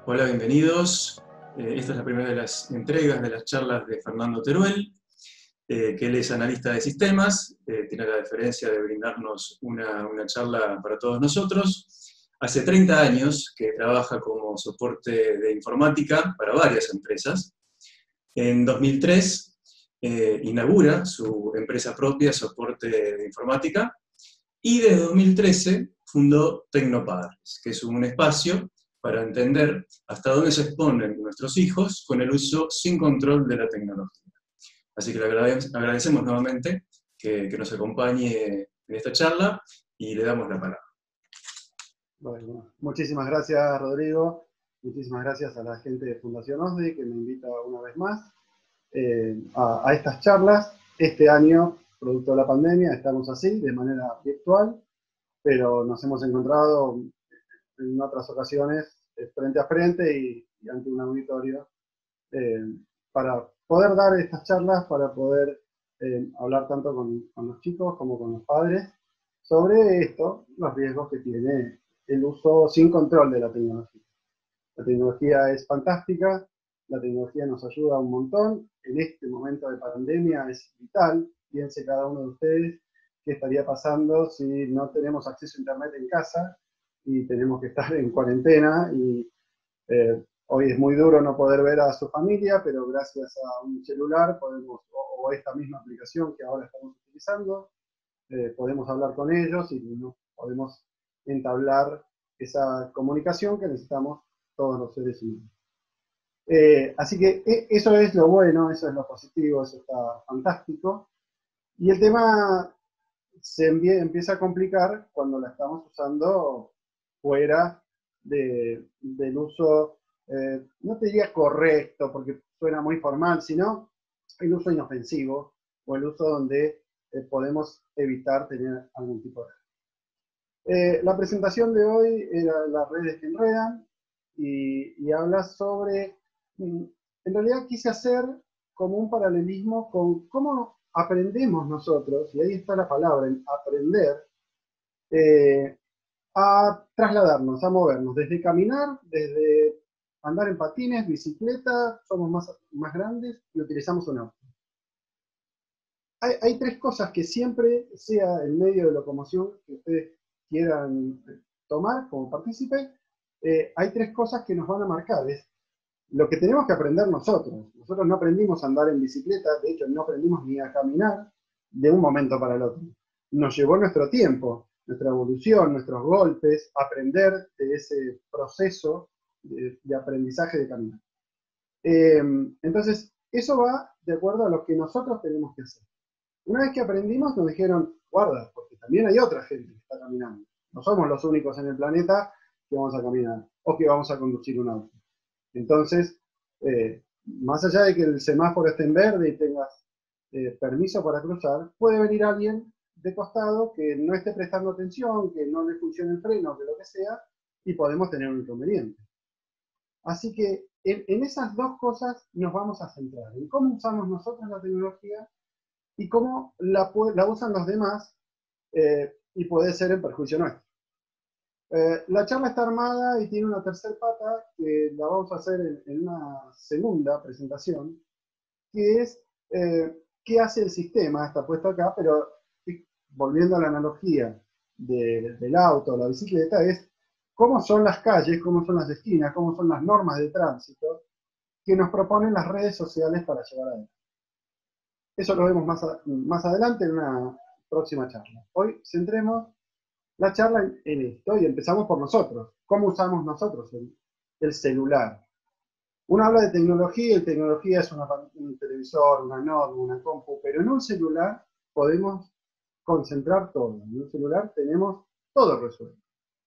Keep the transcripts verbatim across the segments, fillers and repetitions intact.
Hola, bienvenidos. Eh, esta es la primera de las entregas de las charlas de Fernando Teruel, eh, que él es analista de sistemas, eh, tiene la deferencia de brindarnos una, una charla para todos nosotros. Hace treinta años que trabaja como soporte de informática para varias empresas. En dos mil tres eh, inaugura su empresa propia, Soporte de Informática, y desde dos mil trece fundó Tecnopadres, que es un espacio para entender hasta dónde se exponen nuestros hijos con el uso sin control de la tecnología. Así que le agradecemos nuevamente que, que nos acompañe en esta charla y le damos la palabra. Bueno, muchísimas gracias, Rodrigo. Muchísimas gracias a la gente de Fundación OSDE que me invita una vez más eh, a, a estas charlas. Este año, producto de la pandemia, estamos así, de manera virtual, pero nos hemos encontrado en otras ocasiones eh, frente a frente y, y ante un auditorio eh, para poder dar estas charlas, para poder eh, hablar tanto con, con los chicos como con los padres sobre esto, los riesgos que tiene el uso sin control de la tecnología. La tecnología es fantástica, la tecnología nos ayuda un montón, en este momento de pandemia es vital. Piense cada uno de ustedes qué estaría pasando si no tenemos acceso a internet en casa y tenemos que estar en cuarentena y eh, hoy es muy duro no poder ver a su familia, pero gracias a un celular podemos, o, o esta misma aplicación que ahora estamos utilizando, eh, podemos hablar con ellos y ¿no? podemos entablar esa comunicación que necesitamos todos los seres humanos. Eh, así que eso es lo bueno, eso es lo positivo, eso está fantástico. Y el tema se empieza a complicar cuando la estamos usando fuera de, del uso, eh, no te diría correcto, porque suena muy formal, sino el uso inofensivo, o el uso donde eh, podemos evitar tener algún tipo de... Eh, la presentación de hoy era las redes que enredan, y, y habla sobre, en realidad quise hacer como un paralelismo con cómo aprendemos nosotros, y ahí está la palabra, en aprender, eh, a trasladarnos, a movernos, desde caminar, desde andar en patines, bicicleta, somos más, más grandes y utilizamos un auto. Hay, hay tres cosas que siempre, sea el medio de locomoción que ustedes quieran tomar como partícipe, eh, hay tres cosas que nos van a marcar. Es lo que tenemos que aprender nosotros. Nosotros no aprendimos a andar en bicicleta, de hecho no aprendimos ni a caminar de un momento para el otro. Nos llevó nuestro tiempo, nuestra evolución, nuestros golpes, aprender de ese proceso de, de aprendizaje de caminar. Eh, entonces, eso va de acuerdo a lo que nosotros tenemos que hacer. Una vez que aprendimos, nos dijeron, guarda, porque también hay otra gente que está caminando. No somos los únicos en el planeta que vamos a caminar o que vamos a conducir un auto. Entonces, eh, más allá de que el semáforo esté en verde y tengas eh, permiso para cruzar, puede venir alguien de costado que no esté prestando atención, que no le funcione el freno, que lo que sea, y podemos tener un inconveniente. Así que en, en esas dos cosas nos vamos a centrar, en cómo usamos nosotros la tecnología y cómo la, la usan los demás, eh, y puede ser en perjuicio nuestro. Eh, la charla está armada y tiene una tercera pata que la vamos a hacer en, en una segunda presentación, que es eh, qué hace el sistema, está puesto acá, pero volviendo a la analogía de, del auto o la bicicleta, es cómo son las calles, cómo son las esquinas, cómo son las normas de tránsito que nos proponen las redes sociales para llevar adelante. Eso lo vemos más, a, más adelante en una próxima charla. Hoy centremos la charla en, en esto y empezamos por nosotros. ¿Cómo usamos nosotros el, el celular? Uno habla de tecnología y tecnología es una, un televisor, una notebook, una compu, pero en un celular podemos concentrar todo. En un celular tenemos todo resuelto.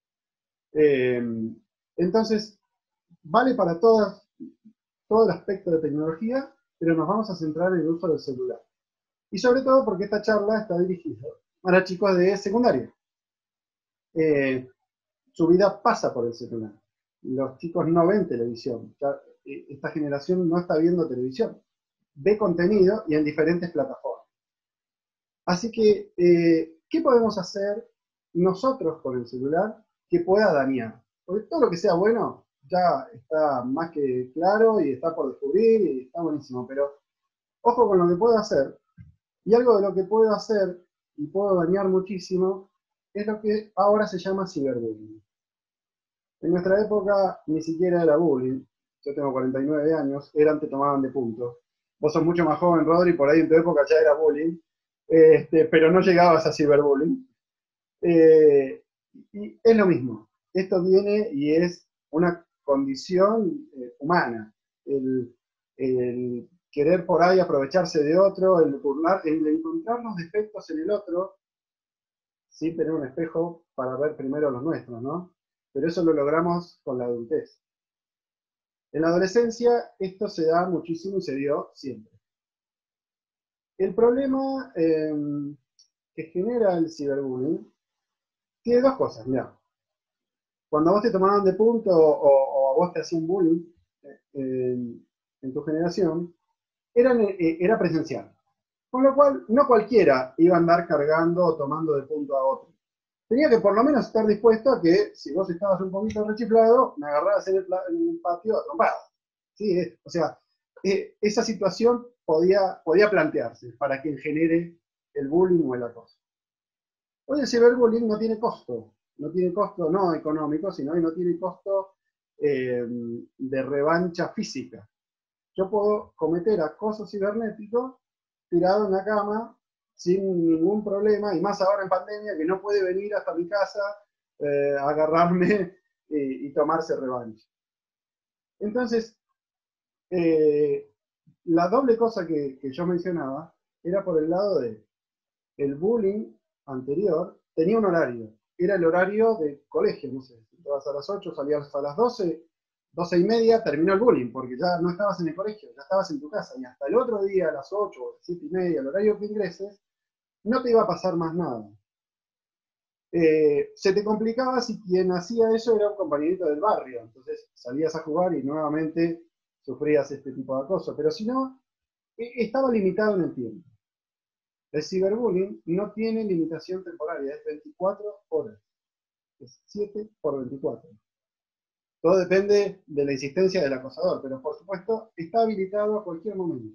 Eh, entonces, vale para todas, todo el aspecto de tecnología, pero nos vamos a centrar en el uso del celular. Y sobre todo porque esta charla está dirigida para chicos de secundaria. Eh, su vida pasa por el celular. Los chicos no ven televisión. Ya, eh, esta generación no está viendo televisión. Ve contenido y en diferentes plataformas. Así que, eh, ¿qué podemos hacer nosotros con el celular que pueda dañar? Porque todo lo que sea bueno ya está más que claro y está por descubrir y está buenísimo, pero ojo con lo que puedo hacer. Y algo de lo que puedo hacer y puedo dañar muchísimo es lo que ahora se llama ciberbullying. En nuestra época ni siquiera era bullying. Yo tengo cuarenta y nueve años, eran te tomaban de punto. Vos sos mucho más joven, Rodri, por ahí en tu época ya era bullying, este, pero no llegabas a ciberbullying. Eh, y es lo mismo. Esto viene y es una condición eh, humana. El, el querer por ahí aprovecharse de otro, el burlar, el encontrar los defectos en el otro, sí tener un espejo para ver primero los nuestros, ¿no? Pero eso lo logramos con la adultez. En la adolescencia esto se da muchísimo y se dio siempre. El problema eh, que genera el ciberbullying tiene dos cosas, mirá. Cuando a vos te tomaban de punto o, o a vos te hacían bullying eh, en, en tu generación, eran, eh, era presencial. Con lo cual, no cualquiera iba a andar cargando o tomando de punto a otro. Tenía que por lo menos estar dispuesto a que, si vos estabas un poquito rechiflado, me agarrabas en el, en el patio a trompadas. ¿Sí? Eh, o sea, eh, esa situación podía, podía plantearse para quien genere el bullying o el acoso. Hoy el ciberbullying no tiene costo. No tiene costo no económico, sino que no tiene costo eh, de revancha física. Yo puedo cometer acoso cibernético tirado en la cama sin ningún problema, y más ahora en pandemia, que no puede venir hasta mi casa eh, a agarrarme y, y tomarse revancha. Entonces, eh, la doble cosa que, que yo mencionaba era por el lado de el bullying anterior tenía un horario, era el horario de colegio, no sé, entrabas a las ocho, salías a las doce, doce y media, terminó el bullying, porque ya no estabas en el colegio, ya estabas en tu casa, y hasta el otro día a las ocho, siete y media, el horario que ingreses, no te iba a pasar más nada. Eh, se te complicaba si quien hacía eso era un compañerito del barrio, entonces salías a jugar y nuevamente sufrías este tipo de acoso, pero si no, estaba limitado en el tiempo. El ciberbullying no tiene limitación temporaria, es veinticuatro horas, es siete por veinticuatro. Todo depende de la insistencia del acosador, pero por supuesto está habilitado a cualquier momento.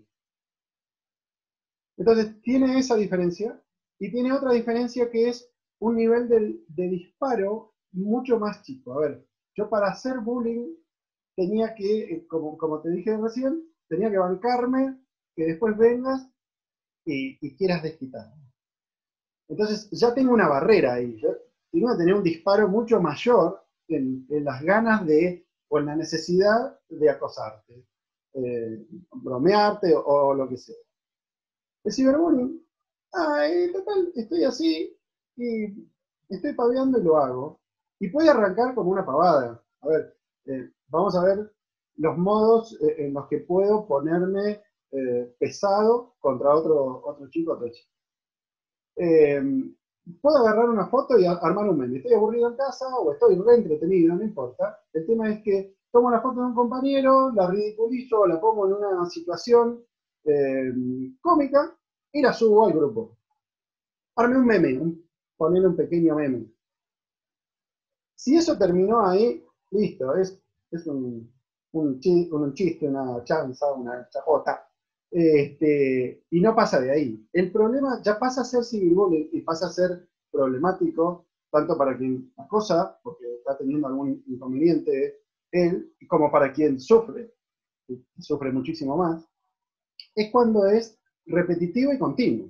Entonces tiene esa diferencia y tiene otra diferencia que es un nivel de, de disparo mucho más chico. A ver, yo para hacer bullying tenía que, como, como te dije recién, tenía que bancarme que después vengas y, y quieras desquitarme. Entonces ya tengo una barrera ahí, yo tengo que tener un disparo mucho mayor en, en las ganas de, o en la necesidad de acosarte, eh, bromearte o, o lo que sea. El ciberbullying, ay, total, estoy así y estoy paveando y lo hago. Y puede arrancar como una pavada. A ver, eh, vamos a ver los modos eh, en los que puedo ponerme eh, pesado contra otro, otro chico, otro chico. Eh, puedo agarrar una foto y armar un meme. Estoy aburrido en casa o estoy re entretenido, no importa. El tema es que tomo la foto de un compañero, la ridiculizo, la pongo en una situación eh, cómica y la subo al grupo. Armé un meme, un, ponerle un pequeño meme. Si eso terminó ahí, listo, es, es un, un, chiste, un chiste, una chanza, una chajota. Este, y no pasa de ahí. El problema ya pasa a ser ciberbullying y pasa a ser problemático tanto para quien acosa, porque está teniendo algún inconveniente él, como para quien sufre, y sufre muchísimo más, es cuando es repetitivo y continuo.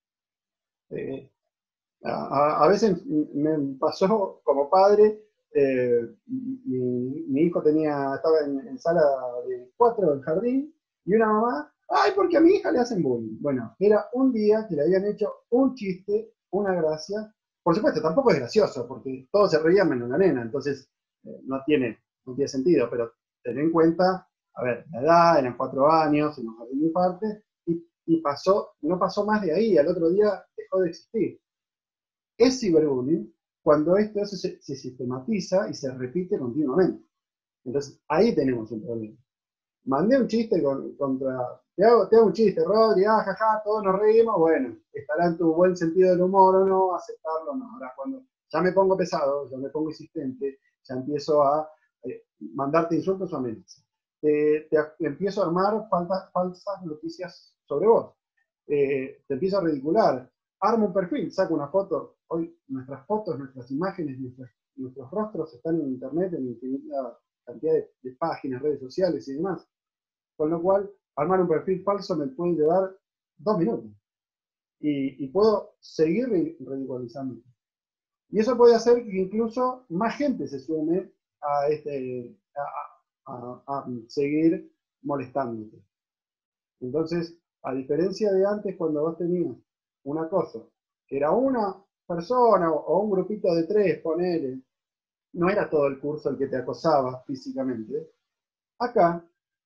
Eh, a, a veces me pasó como padre, eh, mi, mi hijo tenía, estaba en, en sala de cuatro del jardín, y una mamá, ay, porque a mi hija le hacen bullying. Bueno, era un día que le habían hecho un chiste, una gracia. Por supuesto, tampoco es gracioso, porque todos se reían menos la nena, entonces eh, no, tiene, no tiene sentido, pero ten en cuenta, a ver, la edad, eran cuatro años, en un jardín de infantes, y, y pasó, no pasó más de ahí, al otro día dejó de existir. Es ciberbullying cuando esto se, se sistematiza y se repite continuamente. Entonces, ahí tenemos un problema. Mandé un chiste con, contra... Te hago, te hago un chiste, Rodri, ah, jaja, todos nos reímos, bueno, estará en tu buen sentido del humor o no, aceptarlo o no. Ahora, cuando ya me pongo pesado, ya me pongo insistente, ya empiezo a... Eh, mandarte insultos o amenazas. Te, te, te empiezo a armar faltas, falsas noticias sobre vos. Eh, te empiezo a ridicular. Armo un perfil, saco una foto. Hoy nuestras fotos, nuestras imágenes, nuestras, nuestros rostros están en internet, en infinita cantidad de, de páginas, redes sociales y demás. Con lo cual, armar un perfil falso me puede llevar dos minutos. Y, y puedo seguir ridiculizando. Y eso puede hacer que incluso más gente se sume a, este, a, a, a seguir molestándote. Entonces, a diferencia de antes, cuando vos tenías un acoso, que era una persona o un grupito de tres, ponele, no era todo el curso el que te acosaba físicamente. Acá,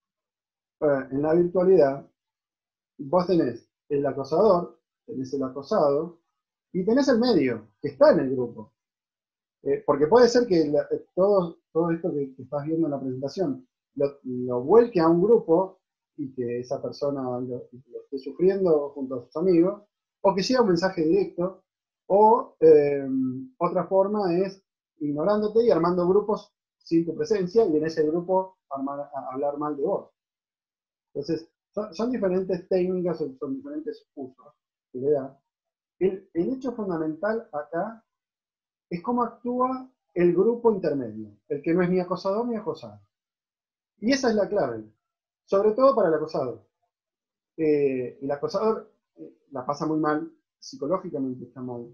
en la virtualidad, vos tenés el acosador, tenés el acosado, y tenés el medio, que está en el grupo. Eh, porque puede ser que la, todo, todo esto que, que estás viendo en la presentación lo, lo vuelque a un grupo y que esa persona lo, lo esté sufriendo junto a sus amigos, o que sea un mensaje directo, o eh, otra forma es ignorándote y armando grupos sin tu presencia, y en ese grupo armar, a, hablar mal de vos. Entonces, son, son diferentes técnicas, son, son diferentes usos que le da. El, el hecho fundamental acá es cómo actúa el grupo intermedio, el que no es ni acosador ni acosado. Y esa es la clave, sobre todo para el acosador. Eh, el acosador eh, la pasa muy mal, psicológicamente está mal.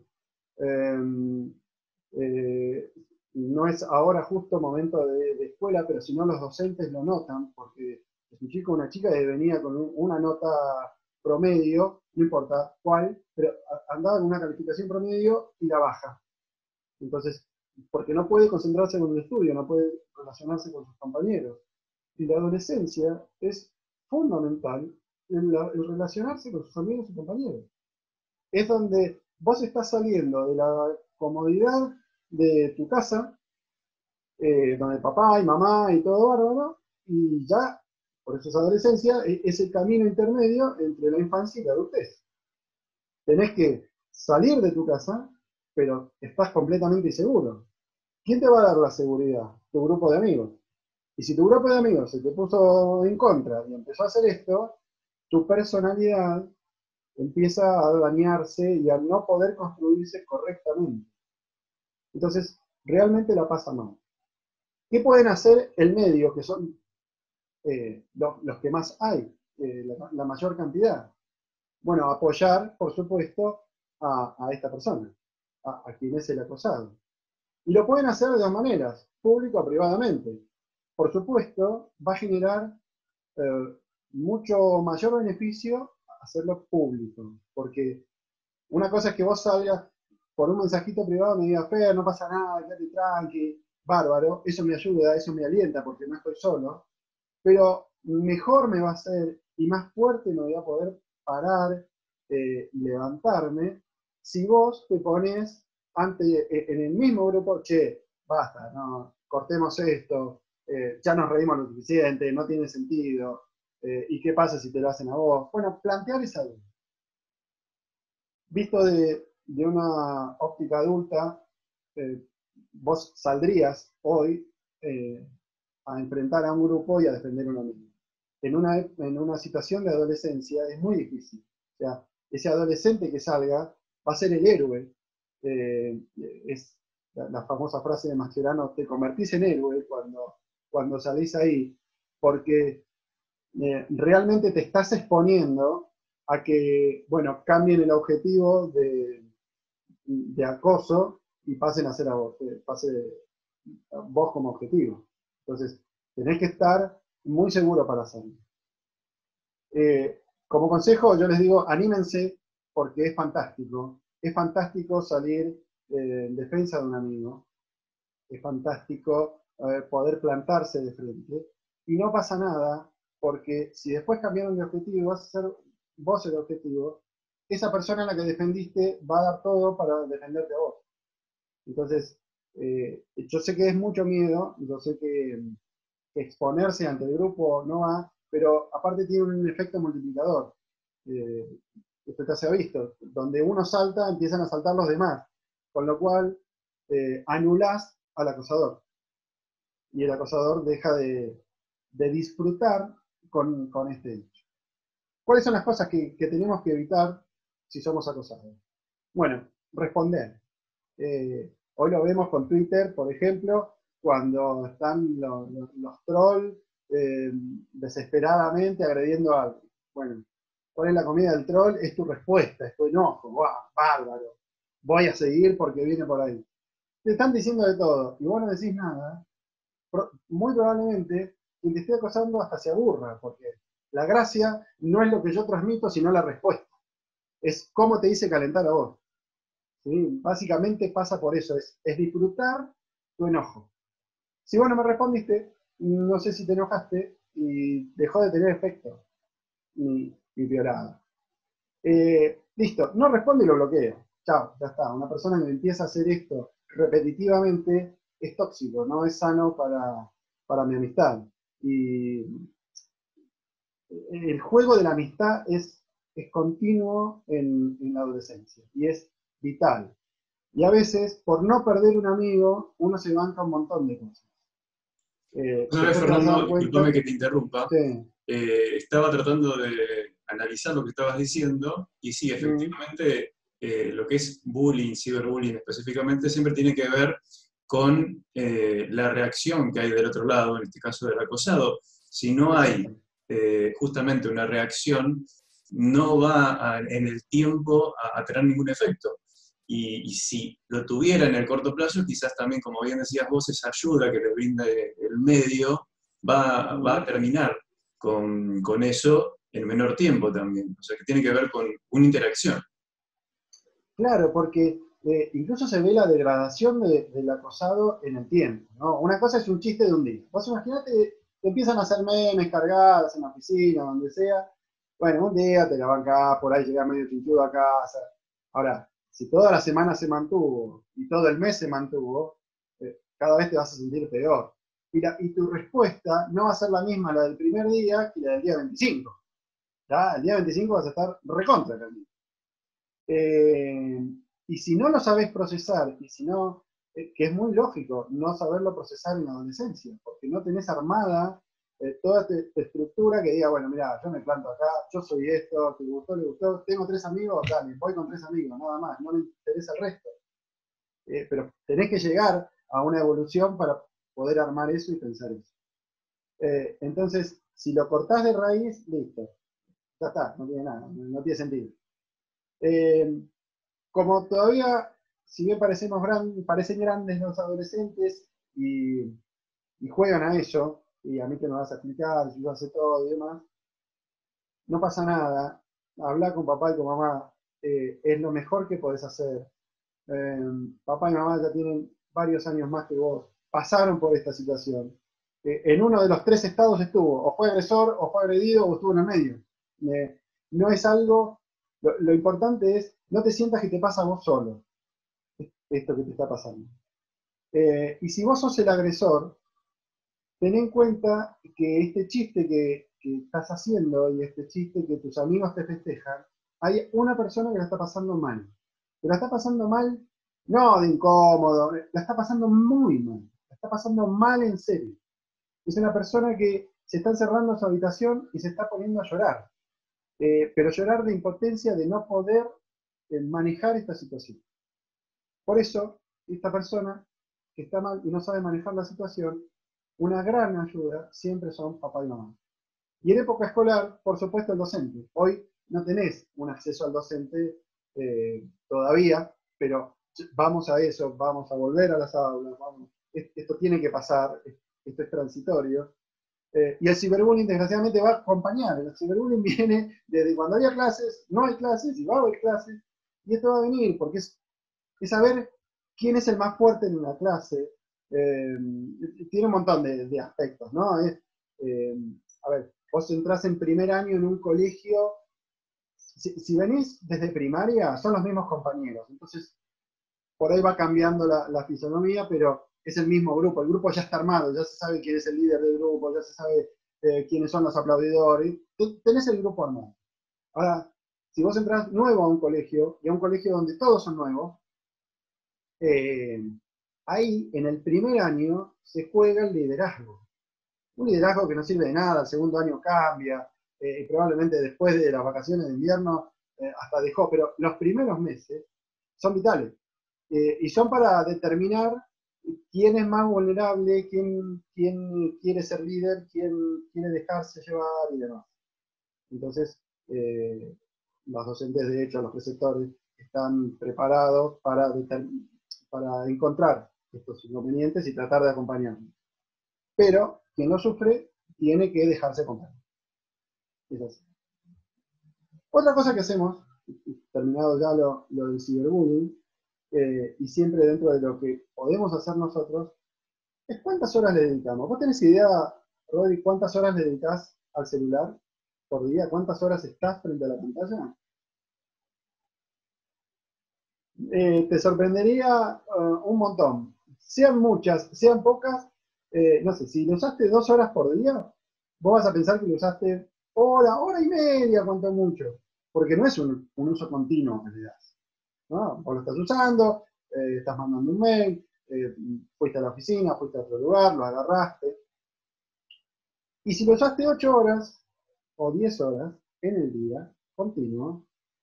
Eh, eh, no es ahora justo momento de, de escuela, pero si no los docentes lo notan, porque es un chico o una chica que venía con un, una nota promedio, no importa cuál, pero andaba con una calificación promedio y la baja. Entonces, porque no puede concentrarse en el estudio, no puede relacionarse con sus compañeros. Y la adolescencia es fundamental en, la, en relacionarse con sus amigos y compañeros. Es donde vos estás saliendo de la comodidad de tu casa, eh, donde papá y mamá y todo bárbaro, y ya, por eso es adolescencia, es el camino intermedio entre la infancia y la adultez. Tenés que salir de tu casa, pero estás completamente inseguro. ¿Quién te va a dar la seguridad? Tu grupo de amigos. Y si tu grupo de amigos se te puso en contra y empezó a hacer esto, tu personalidad empieza a dañarse y a no poder construirse correctamente. Entonces, realmente la pasa mal. ¿Qué pueden hacer el medio, que son eh, los, los que más hay, eh, la, la mayor cantidad? Bueno, apoyar, por supuesto, a, a esta persona, a, a quien es el acosado. Y lo pueden hacer de dos maneras, público o privadamente. Por supuesto, va a generar eh, mucho mayor beneficio hacerlo público, porque una cosa es que vos salgas por un mensajito privado y me digas, Fer, no pasa nada, quédate tranqui, bárbaro, eso me ayuda, eso me alienta porque no estoy solo, pero mejor me va a hacer y más fuerte me voy a poder parar eh, y levantarme si vos te pones ante, en el mismo grupo, che, basta, no, cortemos esto, eh, ya nos reímos lo suficiente, no tiene sentido, eh, ¿y qué pasa si te lo hacen a vos? Bueno, plantear esa duda. Visto de, de una óptica adulta, eh, vos saldrías hoy eh, a enfrentar a un grupo y a defender a un amigo. En una, en una situación de adolescencia es muy difícil. O sea, ese adolescente que salga va a ser el héroe. Eh, es la, la famosa frase de Mascherano, te convertís en héroe cuando, cuando salís ahí, porque eh, realmente te estás exponiendo a que, bueno, cambien el objetivo de, de acoso y pasen a ser a vos, eh, pase a vos como objetivo. Entonces, tenés que estar muy seguro para hacerlo. Eh, como consejo, yo les digo, anímense porque es fantástico. Es fantástico salir eh, en defensa de un amigo. Es fantástico eh, poder plantarse de frente. Y no pasa nada porque si después cambiaron de objetivo, vas a ser vos el objetivo, esa persona a la que defendiste va a dar todo para defenderte a vos. Entonces, eh, yo sé que es mucho miedo, yo sé que, que exponerse ante el grupo no va, pero aparte tiene un efecto multiplicador. Eh, esto ya se ha visto, donde uno salta, empiezan a saltar los demás, con lo cual eh, anulás al acosador. y el acosador deja de, de disfrutar con, con este hecho. ¿Cuáles son las cosas que, que tenemos que evitar si somos acosados? Bueno, responder. Eh, hoy lo vemos con Twitter, por ejemplo, cuando están los, los, los trolls eh, desesperadamente agrediendo a alguien. Bueno, ¿cuál es la comida del troll? Es tu respuesta, es tu enojo. ¡Wow! Bárbaro. Voy a seguir porque viene por ahí. Te están diciendo de todo y vos no decís nada. Muy probablemente quien te esté acosando hasta se aburra, porque la gracia no es lo que yo transmito, sino la respuesta. Es cómo te hice calentar a vos. ¿Sí? Básicamente pasa por eso, es, es disfrutar tu enojo. Si vos no me respondiste, no sé si te enojaste y dejó de tener efecto mi, mi violada. Eh, listo, no responde y lo bloqueo. Chao, ya está. Una persona que empieza a hacer esto repetitivamente es tóxico, no es sano para, para mi amistad. Y el juego de la amistad es, es continuo en, en la adolescencia y es vital. Y a veces, por no perder un amigo, uno se banca un montón de cosas. Eh, Una vez, después te vas a Fernando, dar discúlpame cuenta. que te interrumpa, Sí. eh, estaba tratando de analizar lo que estabas diciendo, y sí, Mm, efectivamente, eh, lo que es bullying, ciberbullying específicamente, siempre tiene que ver con eh, la reacción que hay del otro lado, en este caso del acosado. Si no hay exacto. eh, justamente una reacción, no va a, en el tiempo a, a tener ningún efecto. Y, y, si lo tuviera en el corto plazo, quizás también, como bien decías vos, esa ayuda que le brinda el medio va, va a Mm. terminar con, con eso en menor tiempo también. O sea, que tiene que ver con una interacción. Claro, porque eh, incluso se ve la degradación de, del acosado en el tiempo, ¿no? Una cosa es un chiste de un día. Vos imaginate, te empiezan a hacer memes cargadas en la oficina, donde sea. Bueno, un día te la bancás, por ahí llegás medio chinchudo a casa. Ahora, si toda la semana se mantuvo y todo el mes se mantuvo, eh, cada vez te vas a sentir peor. Y, la, y tu respuesta no va a ser la misma la del primer día que la del día veinticinco. ¿Ya? El día veinticinco vas a estar recontra también. Eh, y si no lo sabes procesar, y si no, eh, que es muy lógico no saberlo procesar en la adolescencia, porque no tenés armada eh, toda tu estructura que diga, bueno, mira, yo me planto acá, yo soy esto, te gustó, le gustó, tengo tres amigos, dale, voy con tres amigos, nada más, no me interesa el resto. Eh, pero tenés que llegar a una evolución para poder armar eso y pensar eso. Eh, entonces, si lo cortás de raíz, listo, ya está, no tiene nada, no, no tiene sentido. Eh, Como todavía, si bien parecemos gran, parecen grandes los adolescentes y, y juegan a ello, y a mí que me vas a explicar, yo hace todo y demás, no pasa nada, habla con papá y con mamá, eh, es lo mejor que podés hacer. Eh, Papá y mamá ya tienen varios años más que vos, pasaron por esta situación. Eh, en uno de los tres estados estuvo, o fue agresor, o fue agredido, o estuvo en el medio. Eh, no es algo, lo, lo importante es, no te sientas que te pasa a vos solo esto que te está pasando. Eh, y si vos sos el agresor, ten en cuenta que este chiste que, que estás haciendo y este chiste que tus amigos te festejan, hay una persona que la está pasando mal. Que la está pasando mal, no de incómodo, la está pasando muy mal. La está pasando mal en serio. Es una persona que se está encerrando en su habitación y se está poniendo a llorar. Eh, pero llorar de impotencia de no poder eh, manejar esta situación. Por eso, esta persona que está mal y no sabe manejar la situación, una gran ayuda siempre son papá y mamá. Y en época escolar, por supuesto, el docente. Hoy no tenés un acceso al docente eh, todavía, pero vamos a eso, vamos a volver a las aulas, vamos, esto tiene que pasar, esto es transitorio. Eh, y el ciberbullying, desgraciadamente, va a acompañar. El ciberbullying viene desde cuando había clases, no hay clases y va a haber clases, y esto va a venir, porque es es saber quién es el más fuerte en una clase. Eh, tiene un montón de, de aspectos, ¿no? Es, eh, a ver, vos entrás en primer año en un colegio, si, si, venís desde primaria, son los mismos compañeros, entonces por ahí va cambiando la, la fisonomía, pero es el mismo grupo, el grupo ya está armado, ya se sabe quién es el líder del grupo, ya se sabe eh, quiénes son los aplaudidores, tenés el grupo armado. Ahora, si vos entrás nuevo a un colegio, y a un colegio donde todos son nuevos, Eh, ahí, en el primer año, se juega el liderazgo. Un liderazgo que no sirve de nada, el segundo año cambia, eh, y probablemente después de las vacaciones de invierno eh, hasta dejó, pero los primeros meses son vitales. Eh, y son para determinar quién es más vulnerable, quién, quién quiere ser líder, quién quiere dejarse llevar y demás. Entonces, eh, los docentes, de hecho, los preceptores, están preparados para, para encontrar estos inconvenientes y tratar de acompañarlos. Pero quien lo sufre tiene que dejarse acompañar. Es así. Otra cosa que hacemos, terminado ya lo, lo del ciberbullying, eh, y siempre dentro de lo que podemos hacer nosotros, es cuántas horas le dedicamos. ¿Vos tenés idea, Rodri, cuántas horas le dedicás al celular por día? ¿Cuántas horas estás frente a la pantalla? Eh, te sorprendería uh, un montón. Sean muchas, sean pocas, eh, no sé, si lo usaste dos horas por día, vos vas a pensar que lo usaste hora, hora y media, cuanto mucho. Porque no es un, un uso continuo que le das, ¿no? Vos lo estás usando, eh, estás mandando un mail, eh, fuiste a la oficina, fuiste a otro lugar, lo agarraste. Y si lo usaste ocho horas o diez horas en el día, continuo,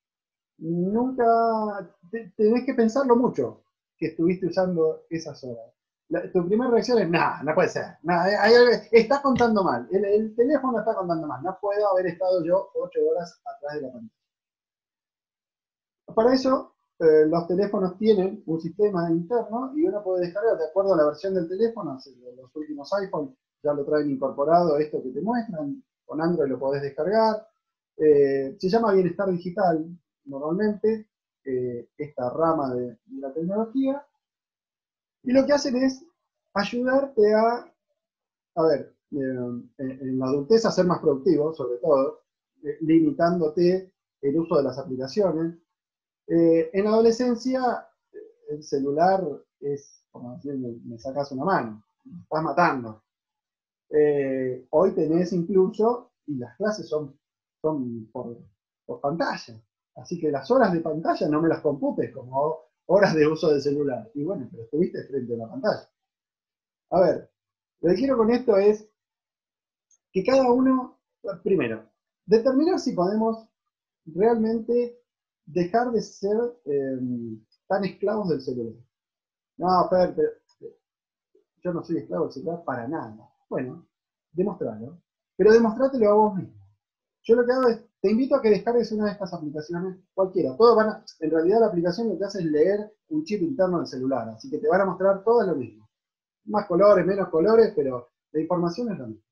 nunca te, tenés que pensarlo mucho que estuviste usando esas horas. La, tu primera reacción es, nada, no puede ser, nah, está contando mal, el, el teléfono está contando mal, no puedo haber estado yo ocho horas atrás de la pantalla. Para eso, eh, los teléfonos tienen un sistema interno y uno puede descargar, de acuerdo a la versión del teléfono, los últimos iPhone ya lo traen incorporado, esto que te muestran, con Android lo podés descargar, eh, se llama Bienestar Digital, normalmente, eh, esta rama de, de la tecnología, y lo que hacen es ayudarte a, a ver, eh, en, en la adultez a ser más productivo, sobre todo, eh, limitándote el uso de las aplicaciones. Eh, en la adolescencia, el celular es, como decir, me, me sacas una mano, me estás matando. Eh, hoy tenés incluso, y las clases son, son por, por pantalla, así que las horas de pantalla no me las computes como horas de uso de celular. Y bueno, pero estuviste frente a la pantalla. A ver, lo que quiero con esto es que cada uno, primero, determinar si podemos realmente dejar de ser eh, tan esclavos del celular. No, Fer, pero yo no soy esclavo del celular para nada. Bueno, demostralo. Pero demostrátelo a vos mismo. Yo lo que hago es, te invito a que descargues una de estas aplicaciones, cualquiera. Todos van a, en realidad la aplicación lo que hace es leer un chip interno del celular, así que te van a mostrar todo lo mismo. Más colores, menos colores, pero la información es la misma.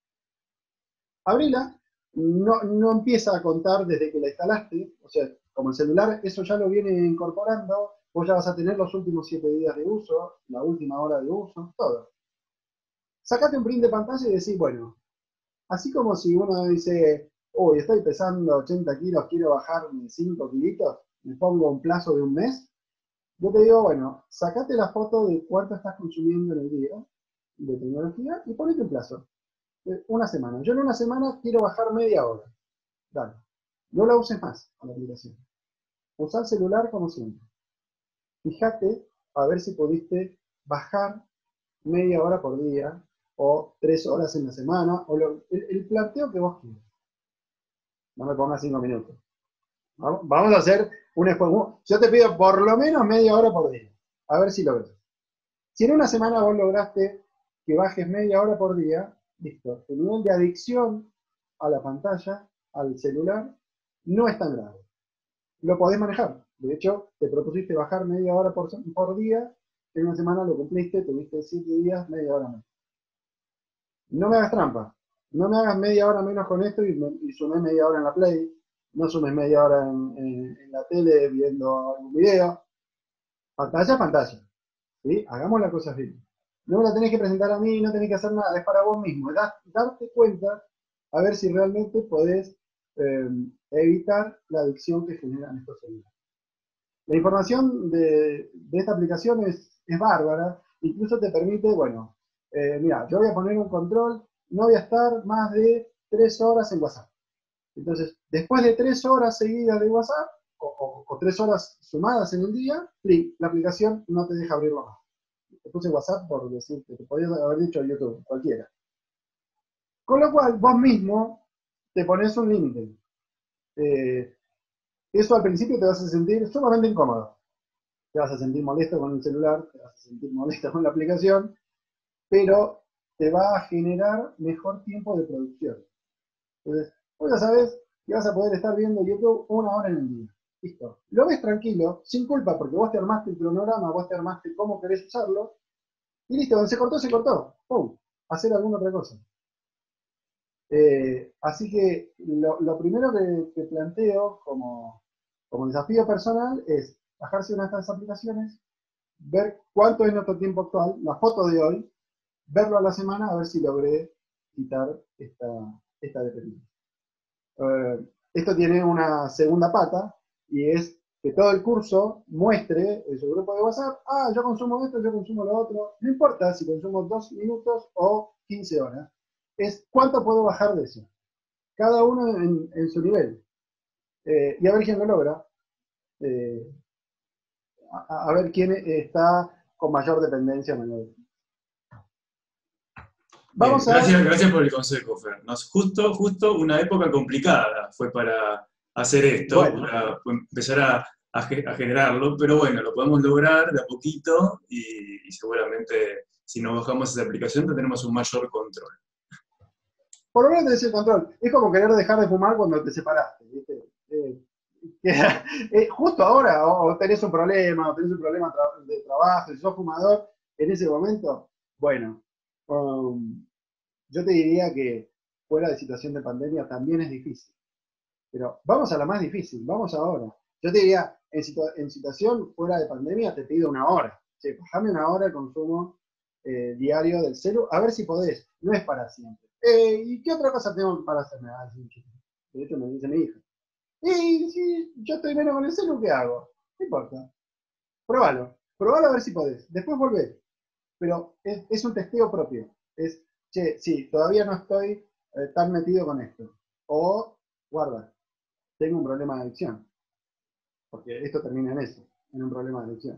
Abrila, no, no empieza a contar desde que la instalaste, o sea, como el celular eso ya lo viene incorporando, vos ya vas a tener los últimos siete días de uso, la última hora de uso, todo. Sacate un print de pantalla y decís, bueno, así como si uno dice, uy, estoy pesando ochenta kilos, quiero bajarme cinco kilitos, me pongo un plazo de un mes, yo te digo, bueno, sacate la foto de cuánto estás consumiendo en el día de tecnología y ponete un plazo. Una semana. Yo en una semana quiero bajar media hora. Dale. No la uses más a la aplicación. Usa el celular como siempre. Fíjate a ver si pudiste bajar media hora por día o tres horas en la semana o lo, el, el planteo que vos quieras. No me pongas cinco minutos. Vamos, vamos a hacer un esfuerzo. Yo te pido por lo menos media hora por día. A ver si lo ves. Si en una semana vos lograste que bajes media hora por día, listo. El nivel de adicción a la pantalla, al celular, no es tan grave. Lo podés manejar. De hecho, te propusiste bajar media hora por, por día, en una semana lo cumpliste, tuviste siete días, media hora menos. No me hagas trampa. No me hagas media hora menos con esto y, y sumé media hora en la Play. No sumes media hora en, en, en la tele viendo algún video. Pantalla, pantalla. ¿Sí? Hagamos las cosas bien. No me la tenés que presentar a mí, no tenés que hacer nada, es para vos mismo. Es da, darte cuenta a ver si realmente podés eh, evitar la adicción que generan estos celulares. La información de, de esta aplicación es, es bárbara, incluso te permite, bueno, eh, mira, yo voy a poner un control, no voy a estar más de tres horas en WhatsApp. Entonces, después de tres horas seguidas de WhatsApp, o, o, o tres horas sumadas en el día, la aplicación no te deja abrirlo más. te puse WhatsApp por decirte, te podías haber dicho YouTube, cualquiera. Con lo cual, vos mismo te pones un límite. Eh, eso al principio te vas a sentir sumamente incómodo. Te vas a sentir molesto con el celular, te vas a sentir molesto con la aplicación, pero te va a generar mejor tiempo de producción. Entonces, vos ya sabes que vas a poder estar viendo YouTube una hora en el día. Listo. Lo ves tranquilo, sin culpa, porque vos te armaste el cronograma, vos te armaste cómo querés usarlo, y listo, donde se cortó, se cortó. ¡Pum! Hacer alguna otra cosa. Eh, así que lo, lo primero que, que planteo como, como desafío personal es bajarse una de estas aplicaciones, ver cuánto es nuestro tiempo actual, la foto de hoy, verlo a la semana a ver si logré quitar esta, esta dependencia. Eh, esto tiene una segunda pata y es que todo el curso muestre en su grupo de WhatsApp, ah, yo consumo esto, yo consumo lo otro, no importa si consumo dos minutos o quince horas, es cuánto puedo bajar de eso, cada uno en, en su nivel, eh, y a ver quién lo logra, eh, a, a ver quién está con mayor dependencia o menor. Bien, Vamos a... gracias, gracias por el consejo, Fer. Nos, justo, justo una época complicada fue para hacer esto, Bueno, para empezar a, a, a generarlo, pero bueno, lo podemos lograr de a poquito y, y seguramente si nos bajamos esa aplicación tendremos un mayor control. Por lo menos tenés el control. Es como querer dejar de fumar cuando te separaste, ¿viste? Eh, eh, justo ahora, o, o tenés un problema, o tenés un problema tra de trabajo, si sos fumador, en ese momento, bueno, um, yo te diría que fuera de situación de pandemia también es difícil. Pero vamos a la más difícil, vamos ahora. Yo te diría, en, situ en situación fuera de pandemia te pido una hora. Che, bajame una hora el consumo eh, diario del celu, a ver si podés. No es para siempre. Eh, ¿Y qué otra cosa tengo para hacerme? Ah, sí, de hecho me dice mi hija. Y si yo estoy menos con el celu, ¿qué hago? No importa. Probalo. Probalo a ver si podés. Después volvé. Pero es, es un testeo propio. Es, che, sí, todavía no estoy eh, tan metido con esto. O, guarda, tengo un problema de adicción. Porque esto termina en eso, en un problema de adicción.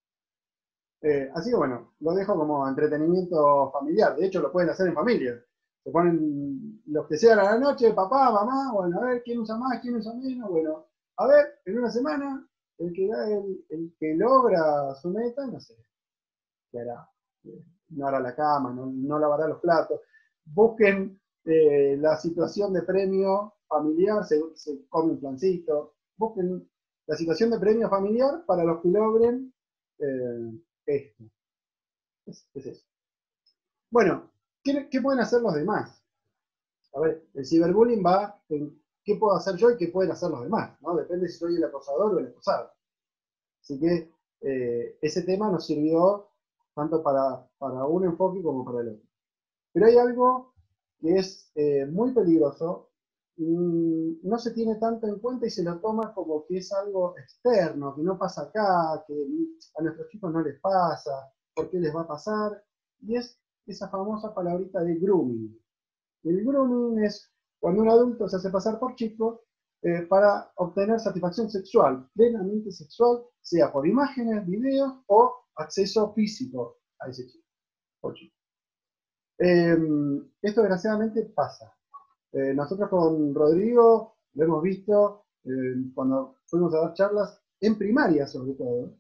Eh, así que bueno, lo dejo como entretenimiento familiar. De hecho, lo pueden hacer en familia. Se ponen los que sean a la noche, papá, mamá, bueno, a ver quién usa más, quién usa menos. Bueno, a ver, en una semana, el que, el, el que logra su meta, no sé, qué hará. No hará la cama, no, no lavará los platos. Busquen eh, la situación de premio familiar, se, se come un flancito. Busquen la situación de premio familiar para los que logren eh, esto. Es, es eso. Bueno, ¿qué, ¿qué pueden hacer los demás? A ver, el ciberbullying va en qué puedo hacer yo y qué pueden hacer los demás, ¿no? Depende si soy el acosador o el acosado. Así que eh, ese tema nos sirvió tanto para, para un enfoque como para el otro. Pero hay algo que es eh, muy peligroso, mmm, no se tiene tanto en cuenta y se lo toma como que es algo externo, que no pasa acá, que a nuestros chicos no les pasa, ¿por qué les va a pasar? Y es esa famosa palabrita de grooming. El grooming es cuando un adulto se hace pasar por chico eh, para obtener satisfacción sexual, plenamente sexual, sea por imágenes, videos o acceso físico a ese chico o chico. Eh, esto desgraciadamente pasa. Eh, nosotros con Rodrigo lo hemos visto eh, cuando fuimos a dar charlas, en primaria sobre todo.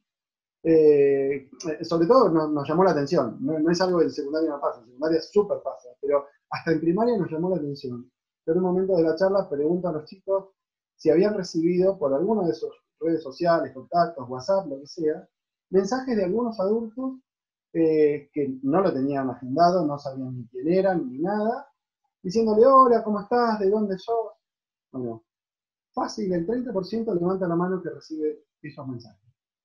Eh, sobre todo nos, nos llamó la atención, no, no es algo que en secundaria no pasa, en secundaria súper pasa, pero hasta en primaria nos llamó la atención. Yo en un momento de la charla pregunto a los chicos si habían recibido por alguna de sus redes sociales, contactos, WhatsApp, lo que sea, mensajes de algunos adultos eh, que no lo tenían agendado, no sabían ni quién eran ni nada, diciéndole, hola, ¿cómo estás? ¿De dónde sos? Bueno, fácil, el treinta por ciento levanta la mano que recibe esos mensajes.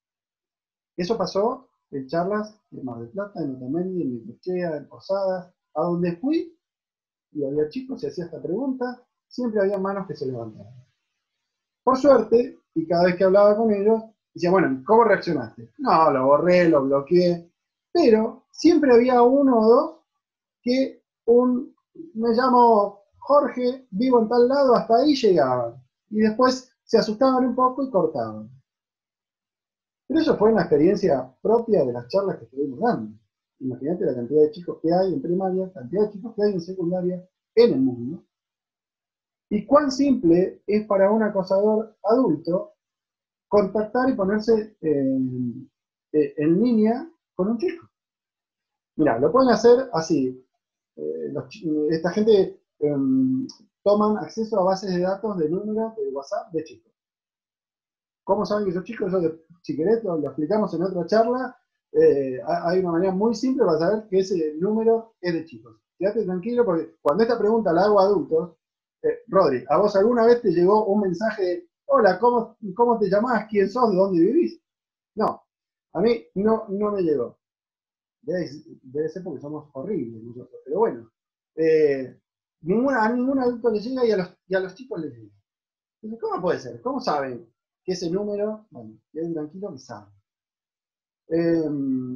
Eso pasó en charlas de Mar del Plata, en Otamendi, en Necochea, en Posadas, a donde fui, y había chicos, se hacía esta pregunta, siempre había manos que se levantaban. Por suerte, y cada vez que hablaba con ellos, decía, bueno, ¿cómo reaccionaste? No, lo borré, lo bloqueé, pero siempre había uno o dos que un, me llamo Jorge, vivo en tal lado, hasta ahí llegaban. Y después se asustaban un poco y cortaban. Pero eso fue una experiencia propia de las charlas que estuvimos dando. imagínate la cantidad de chicos que hay en primaria, cantidad de chicos que hay en secundaria, en el mundo, y cuán simple es para un acosador adulto contactar y ponerse en, en línea con un chico. Mira, lo pueden hacer así. Eh, los, esta gente eh, toman acceso a bases de datos de números de WhatsApp de chicos. ¿Cómo saben que esos chicos? Eso, si querés, lo, lo explicamos en otra charla. Eh, hay una manera muy simple para saber que ese número es de chicos. Quédate tranquilo porque cuando esta pregunta la hago a adultos, eh, Rodri, ¿a vos alguna vez te llegó un mensaje de hola, ¿cómo, cómo te llamás? ¿Quién sos? ¿De dónde vivís? No, a mí no, no me llegó. Debe, debe ser porque somos horribles nosotros, pero bueno. Eh, ninguna, a ningún adulto le llega y a los, y a los chicos les llega. Entonces, ¿cómo puede ser? ¿Cómo saben que ese número, bueno, queden tranquilo que saben? Eh,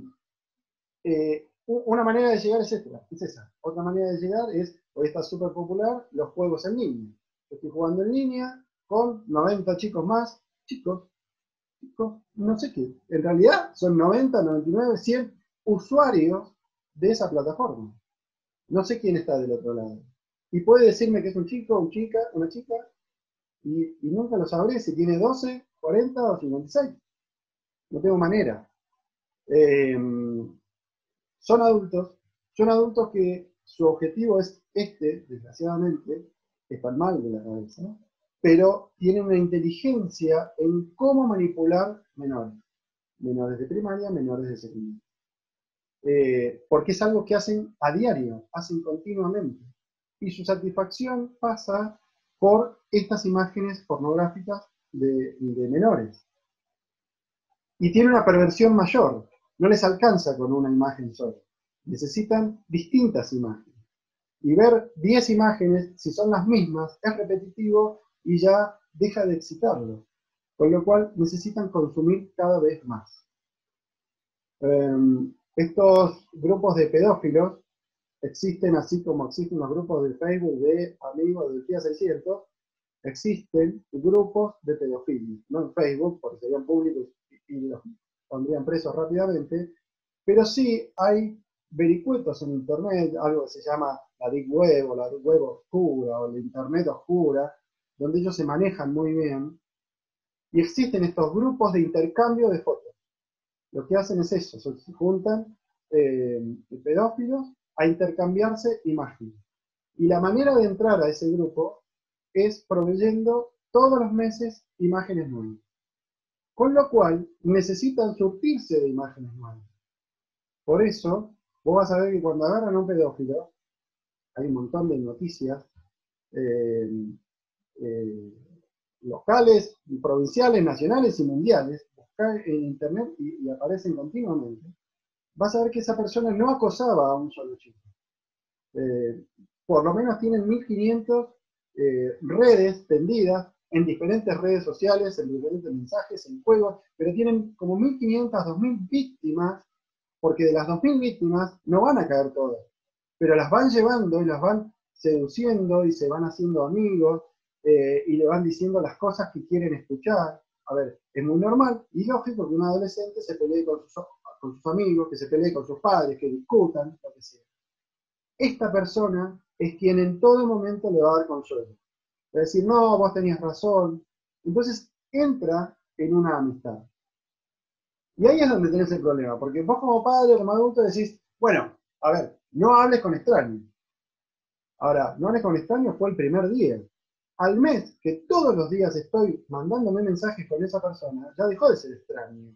eh, una manera de llegar es esta, es esa. Otra manera de llegar es, hoy está súper popular, los juegos en línea. Yo estoy jugando en línea con noventa chicos más, chicos, chicos, no sé qué, en realidad son noventa, noventa y nueve, cien usuarios de esa plataforma. No sé quién está del otro lado. Y puede decirme que es un chico, una chica, una chica, y, y nunca lo sabré si tiene doce, cuarenta o cincuenta y seis. No tengo manera. Eh, son adultos, son adultos que su objetivo es este, desgraciadamente, están mal de la cabeza, ¿no? Pero tienen una inteligencia en cómo manipular menores. Menores de primaria, menores de secundaria. Eh, porque es algo que hacen a diario, hacen continuamente. Y su satisfacción pasa por estas imágenes pornográficas de, de menores. Y tiene una perversión mayor, no les alcanza con una imagen sola. Necesitan distintas imágenes. Y ver diez imágenes, si son las mismas, es repetitivo y ya deja de excitarlos. Con lo cual necesitan consumir cada vez más. Um, estos grupos de pedófilos existen así como existen los grupos de Facebook de amigos del T I A seiscientos, existen grupos de pedofilia, no en Facebook, porque serían públicos y los pondrían presos rápidamente, pero sí hay vericuetos en internet, algo que se llama la Deep Web o la Deep Web oscura o la Internet oscura, donde ellos se manejan muy bien, y existen estos grupos de intercambio de fotos. Lo que hacen es eso, se juntan eh, pedófilos a intercambiarse imágenes. Y la manera de entrar a ese grupo es proveyendo todos los meses imágenes nuevas. Con lo cual necesitan surtirse de imágenes nuevas. Por eso, vos vas a ver que cuando agarran a un pedófilo, hay un montón de noticias eh, eh, locales, provinciales, nacionales y mundiales, buscar en internet y, y aparecen continuamente, vas a ver que esa persona no acosaba a un solo chico. Eh, por lo menos tienen mil quinientas eh, redes tendidas en diferentes redes sociales, en diferentes mensajes, en juegos, pero tienen como mil quinientas, dos mil víctimas, porque de las dos mil víctimas no van a caer todas, pero las van llevando y las van seduciendo y se van haciendo amigos eh, y le van diciendo las cosas que quieren escuchar. A ver, es muy normal y lógico que un adolescente se pelee con sus, con sus amigos, que se pelee con sus padres, que discutan, lo que sea. Esta persona es quien en todo momento le va a dar consuelo. Va a decir, no, vos tenías razón. Entonces entra en una amistad. Y ahí es donde tenés el problema, porque vos como padre, como adulto, decís, bueno, a ver, no hables con extraños. Ahora, no hables con extraños fue el primer día. Al mes, que todos los días estoy mandándome mensajes con esa persona, ya dejó de ser extraño.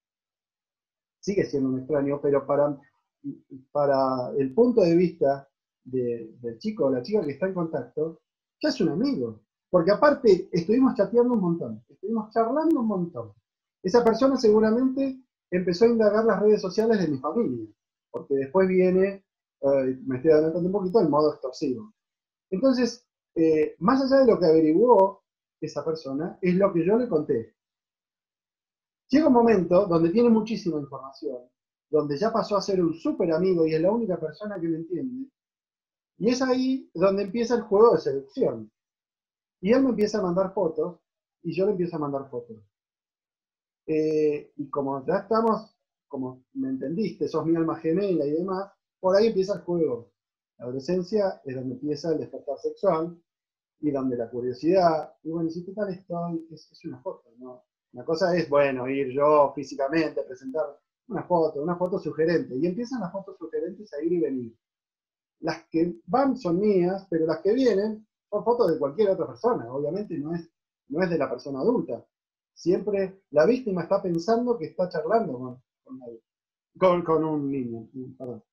Sigue siendo un extraño, pero para, para el punto de vista de, del chico o la chica que está en contacto, ya es un amigo. Porque aparte, estuvimos chateando un montón, estuvimos charlando un montón. Esa persona seguramente empezó a indagar las redes sociales de mi familia, porque después viene, eh, me estoy adelantando un poquito, el modo extorsivo. Entonces, eh, más allá de lo que averiguó esa persona, es lo que yo le conté. Llega un momento donde tiene muchísima información, donde ya pasó a ser un súper amigo y es la única persona que me entiende, y es ahí donde empieza el juego de seducción. Y él me empieza a mandar fotos, y yo le empiezo a mandar fotos. Eh, y como ya estamos como me entendiste, sos mi alma gemela y demás, por ahí empieza el juego. La adolescencia es donde empieza el despertar sexual y donde la curiosidad, y bueno, si total estoy, es, es una foto, ¿no? Una cosa es, bueno, ir yo físicamente, presentar una foto, una foto sugerente, y empiezan las fotos sugerentes a ir y venir. Las que van son mías, pero las que vienen son fotos de cualquier otra persona, obviamente no es, no es de la persona adulta. Siempre la víctima está pensando que está charlando con, con, con, con un niño. Perdón.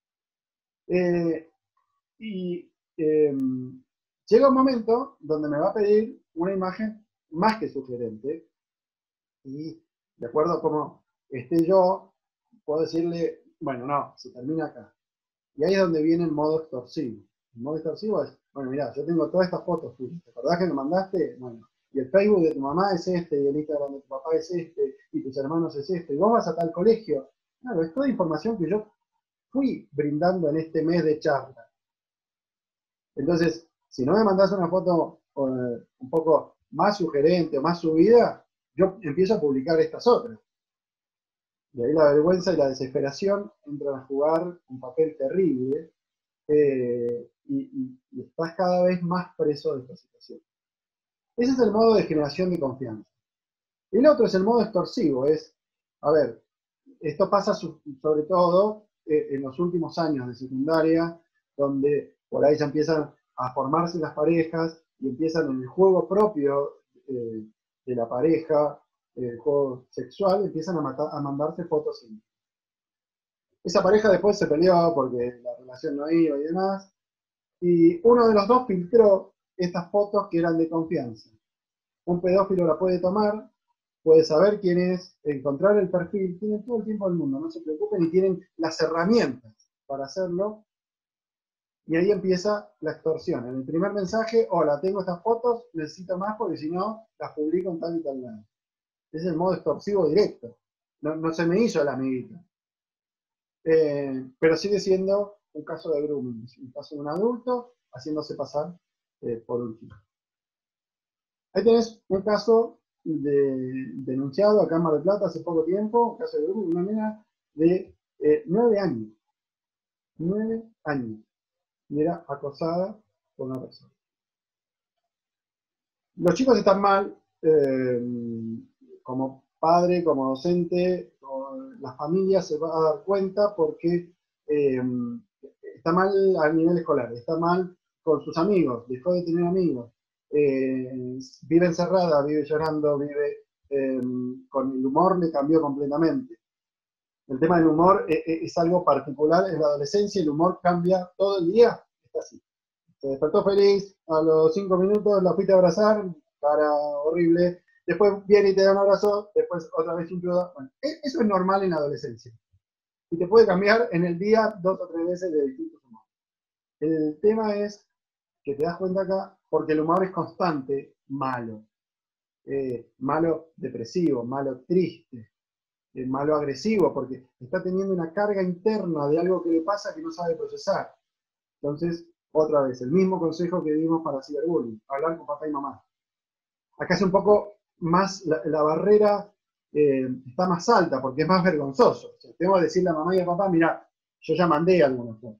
Eh, y eh, llega un momento donde me va a pedir una imagen más que sugerente, y de acuerdo a cómo esté yo, puedo decirle, bueno, no, se termina acá. Y ahí es donde viene el modo extorsivo. El modo extorsivo es, bueno, mirá, yo tengo todas estas fotos tuyas, ¿te acordás que me mandaste? Bueno, y el Facebook de tu mamá es este, y el Instagram de tu papá es este, y tus hermanos es este, y vos vas a tal colegio. Claro, es toda información que yo fui brindando en este mes de charla. Entonces, si no me mandás una foto eh, un poco más sugerente o más subida, yo empiezo a publicar estas otras. Y ahí la vergüenza y la desesperación entran a jugar un papel terrible, eh, y, y, y estás cada vez más preso de esta situación. Ese es el modo de generación de confianza. El otro es el modo extorsivo, es, a ver, esto pasa su, sobre todo eh, en los últimos años de secundaria, donde por ahí ya empiezan a formarse las parejas y empiezan en el juego propio eh, de la pareja, el juego sexual, empiezan a, matar, a mandarse fotos íntimas. Esa pareja después se peleó porque la relación no iba y demás, y uno de los dos filtró estas fotos que eran de confianza. Un pedófilo la puede tomar, puede saber quién es, encontrar el perfil, tienen todo el tiempo del mundo, no se preocupen, y tienen las herramientas para hacerlo. Y ahí empieza la extorsión. En el primer mensaje, hola, tengo estas fotos, necesito más porque si no, las publico en tal y tal lado. Es el modo extorsivo directo. No, no se me hizo el amiguito. Eh, pero sigue siendo un caso de grooming, un caso de un adulto haciéndose pasar eh, por un chico. Ahí tenés un caso de, denunciado acá en Mar del Plata hace poco tiempo, un caso de grooming, una nena de eh, nueve años. Nueve años. Y era acosada por una persona. Los chicos están mal, eh, como padre, como docente, la familia se va a dar cuenta porque eh, está mal a nivel escolar, está mal con sus amigos, dejó de tener amigos, eh, vive encerrada, vive llorando, vive eh, con el humor, le cambió completamente. El tema del humor es, es algo particular en la adolescencia, el humor cambia todo el día, está así. Se despertó feliz, a los cinco minutos la fuiste a abrazar, cara horrible, después viene y te da un abrazo, después otra vez sin duda. Bueno, eso es normal en la adolescencia. Y te puede cambiar en el día dos o tres veces de distintos humores. El tema es que te das cuenta acá, porque el humor es constante, malo. Eh, malo depresivo, malo triste, eh, malo agresivo, porque está teniendo una carga interna de algo que le pasa que no sabe procesar. Entonces, otra vez, el mismo consejo que dimos para ciberbullying, hablar con papá y mamá. Acá es un poco más, la, la barrera eh, está más alta porque es más vergonzoso. O sea, tengo que decirle a mamá y a papá, mira, yo ya mandé algunas fotos.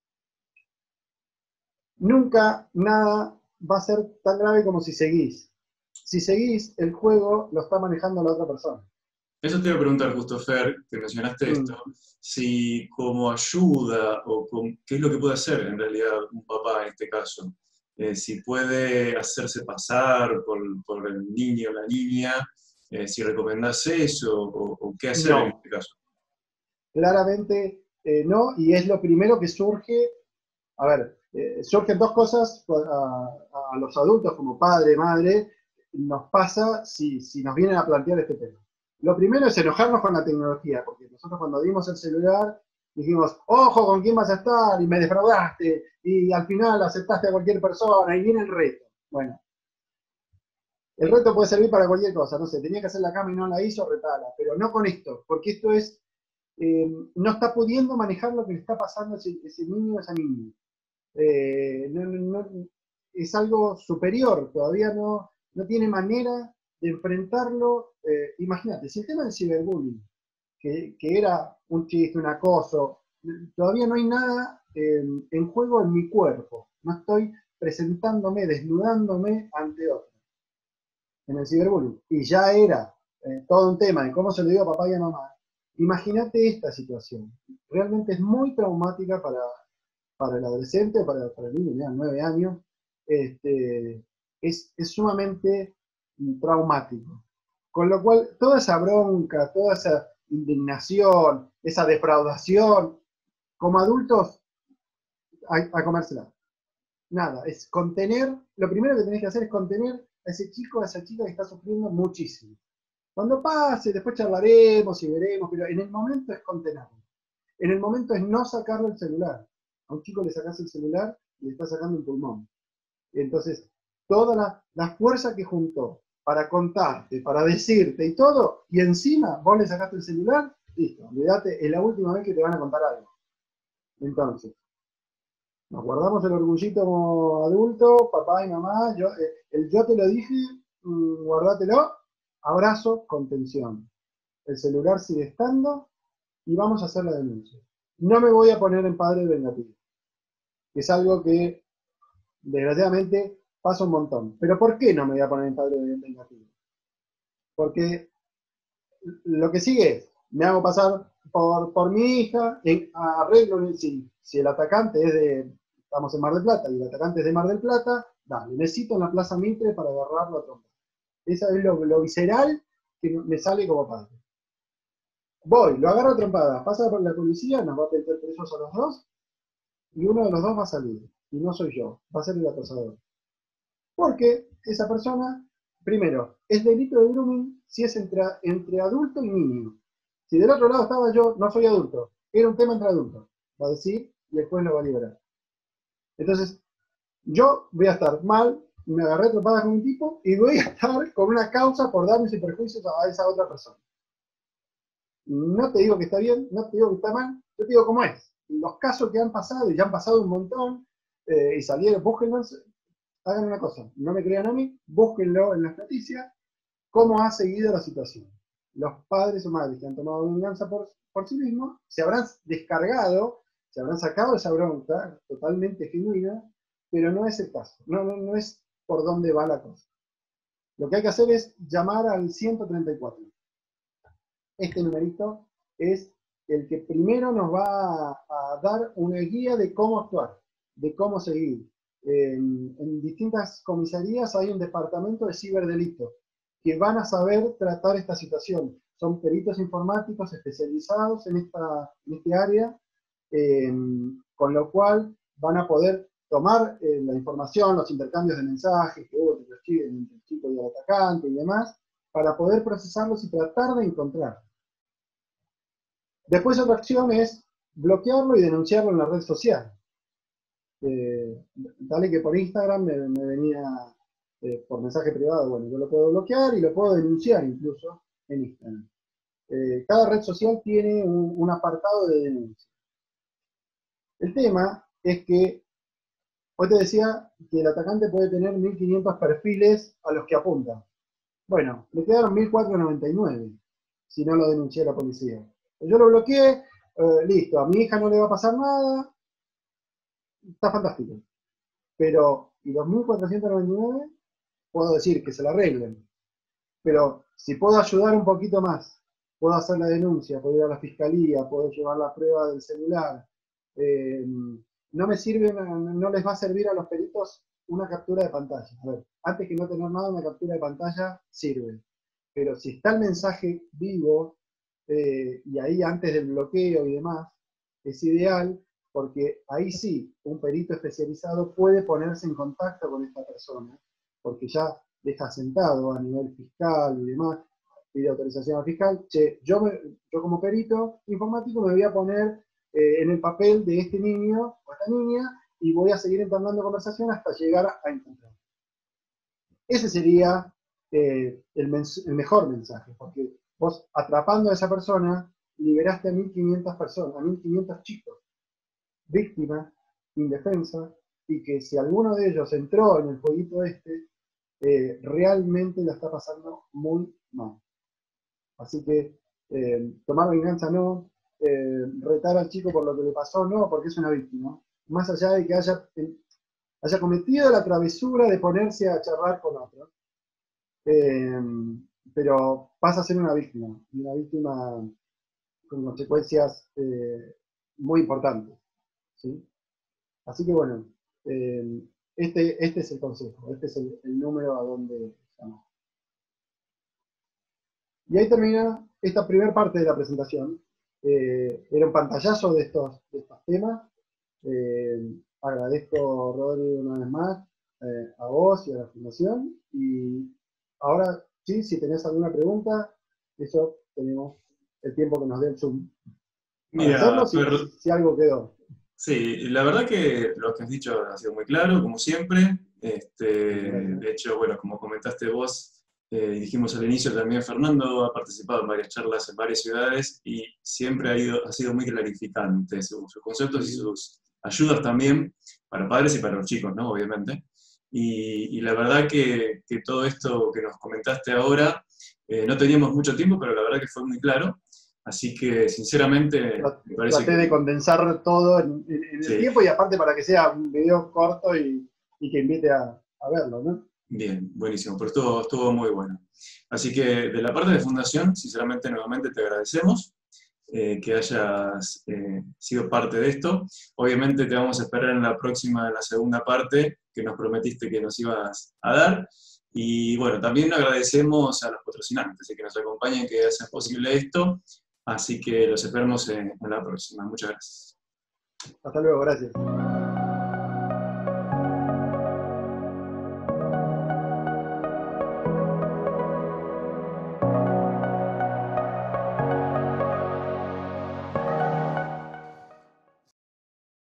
Nunca nada va a ser tan grave como si seguís. Si seguís, el juego lo está manejando la otra persona. Eso te iba a preguntar justo, Fer, que mencionaste esto, mm. si como ayuda o con, qué es lo que puede hacer en realidad un papá en este caso. Eh, si puede hacerse pasar por, por el niño o la niña, eh, si recomendás eso o, o qué hacer no. en este caso. Claramente eh, no, y es lo primero que surge. A ver, eh, surgen dos cosas a, a los adultos como padre, madre, nos pasa si, si nos vienen a plantear este tema. Lo primero es enojarnos con la tecnología, porque nosotros cuando dimos el celular dijimos, ojo, ¿con quién vas a estar? Y me defraudaste, y al final aceptaste a cualquier persona, y viene el reto. Bueno, el reto puede servir para cualquier cosa, no sé, tenía que hacer la cama y no la hizo, retala, pero no con esto, porque esto es, eh, no está pudiendo manejar lo que le está pasando a ese, ese niño o esa niña. Eh, no, no, es algo superior, todavía no, no tiene manera de enfrentarlo. Eh, imagínate, si el tema del ciberbullying, que, que era un chiste, un acoso. Todavía no hay nada en, en juego en mi cuerpo. No estoy presentándome, desnudándome ante otro en el ciberbullying. Y ya era eh, todo un tema de cómo se lo digo a papá y a mamá. Imagínate esta situación. Realmente es muy traumática para, para el adolescente, para, para el niño, ya nueve años. Este, es, es sumamente traumático. Con lo cual, toda esa bronca, toda esa indignación, esa defraudación, como adultos, a, a comérsela. Nada, es contener, lo primero que tenés que hacer es contener a ese chico, a esa chica que está sufriendo muchísimo. Cuando pase, después charlaremos y veremos, pero en el momento es contenerlo. En el momento es no sacarle el celular. A un chico le sacás el celular y le está sacando un pulmón. Entonces, toda la, la fuerza que juntó para contarte, para decirte y todo, y encima vos le sacaste el celular, listo, olvídate, es la última vez que te van a contar algo. Entonces, nos guardamos el orgullito como adulto, papá y mamá, yo, eh, el yo te lo dije, mmm, guardátelo, abrazo, contención. El celular sigue estando y vamos a hacer la denuncia. No me voy a poner en padre vengativo, que es algo que desgraciadamente pasa un montón. ¿Pero por qué no me voy a poner en padre vengativo? Porque lo que sigue es, me hago pasar por, por mi hija, en, arreglo, si, si el atacante es de, estamos en Mar del Plata, y el atacante es de Mar del Plata, dale, necesito en la Plaza Mitre para agarrarlo a trompa. Eso es lo, lo visceral que me sale como padre. Voy, lo agarro a trompadas, pasa por la policía, nos va a meter presos a los dos, y uno de los dos va a salir, y no soy yo, va a ser el acosador. Porque esa persona, primero, es delito de grooming si es entre, entre adulto y niño. Si del otro lado estaba yo, no soy adulto, era un tema entre adultos, va a decir, y después lo va a liberar. Entonces, yo voy a estar mal, me agarré trompadas con un tipo, y voy a estar con una causa por daños y perjuicios a esa otra persona. No te digo que está bien, no te digo que está mal, yo te digo cómo es. Los casos que han pasado, y ya han pasado un montón, eh, y salieron, búsquenlos, hagan una cosa, no me crean a mí, búsquenlo en las noticias, cómo ha seguido la situación. Los padres o madres que han tomado venganza por, por sí mismos, se habrán descargado, se habrán sacado esa bronca totalmente genuina, pero no es el caso, no, no, no es por dónde va la cosa. Lo que hay que hacer es llamar al ciento treinta y cuatro. Este numerito es el que primero nos va a, a dar una guía de cómo actuar, de cómo seguir. En, en distintas comisarías hay un departamento de ciberdelitos que van a saber tratar esta situación. Son peritos informáticos especializados en, esta, en este área, eh, con lo cual van a poder tomar eh, la información, los intercambios de mensajes que hubo entre los chicos, entre el chico y el atacante y demás, para poder procesarlos y tratar de encontrar. Después otra acción es bloquearlo y denunciarlo en la red social. Eh, dale que por Instagram me, me venía eh, por mensaje privado, bueno, yo lo puedo bloquear y lo puedo denunciar incluso en Instagram. Eh, cada red social tiene un, un apartado de denuncia. El tema es que, hoy te decía que el atacante puede tener mil quinientos perfiles a los que apunta. Bueno, le quedaron mil cuatrocientos noventa y nueve si no lo denuncié a la policía. Yo lo bloqueé, eh, listo, a mi hija no le va a pasar nada, está fantástico. Pero, ¿y los mil cuatrocientos noventa y nueve? Puedo decir que se la arreglen. Pero si puedo ayudar un poquito más, puedo hacer la denuncia, puedo ir a la fiscalía, puedo llevar la prueba del celular. Eh, no me sirve, no les va a servir a los peritos una captura de pantalla. A ver, antes que no tener nada, una captura de pantalla sirve. Pero si está el mensaje vivo, eh, y ahí antes del bloqueo y demás, es ideal porque ahí sí, un perito especializado puede ponerse en contacto con esta persona, porque ya deja sentado a nivel fiscal y demás, pide autorización al fiscal, che, yo, me, yo como perito informático me voy a poner eh, en el papel de este niño o esta niña y voy a seguir entablando conversación hasta llegar a encontrar. Ese sería eh, el, el mejor mensaje, porque vos atrapando a esa persona liberaste a mil quinientas personas, a mil quinientos chicos, víctimas, indefensas, y que si alguno de ellos entró en el jueguito este, eh, realmente la está pasando muy mal. Así que Eh, tomar venganza no, eh, retar al chico por lo que le pasó no, porque es una víctima. Más allá de que haya, haya cometido la travesura de ponerse a charlar con otro. Eh, pero pasa a ser una víctima, y una víctima con consecuencias eh, muy importantes, ¿sí? Así que bueno, eh, este, este es el consejo, este es el, el número a donde llamar. Y ahí termina esta primera parte de la presentación. Eh, era un pantallazo de estos, de estos temas. Eh, agradezco, Rodri, una vez más, eh, a vos y a la Fundación. Y ahora, sí, si tenés alguna pregunta, eso tenemos el tiempo que nos dé el Zoom para hacerlo, Mira, si, Fer, si algo quedó. sí, la verdad que lo que has dicho ha sido muy claro, como siempre. Este, Gracias. de hecho, bueno, como comentaste vos, eh, dijimos al inicio también, Fernando ha participado en varias charlas en varias ciudades y siempre ha, ido, ha sido muy clarificante sus, sus conceptos y sus ayudas también para padres y para los chicos, ¿no? Obviamente. Y, y la verdad que, que todo esto que nos comentaste ahora, eh, no teníamos mucho tiempo, pero la verdad que fue muy claro. Así que, sinceramente, me parece Traté de que condensar todo en, en, en el sí. tiempo y aparte para que sea un video corto y, y que invite a, a verlo, ¿no? Bien, buenísimo, pero estuvo, estuvo muy bueno. Así que de la parte de Fundación, sinceramente, nuevamente te agradecemos eh, que hayas eh, sido parte de esto. Obviamente te vamos a esperar en la próxima, en la segunda parte, que nos prometiste que nos ibas a dar. Y bueno, también agradecemos a los patrocinantes que nos acompañan, que hacen posible esto. Así que los esperamos en, en la próxima. Muchas gracias. Hasta luego, gracias.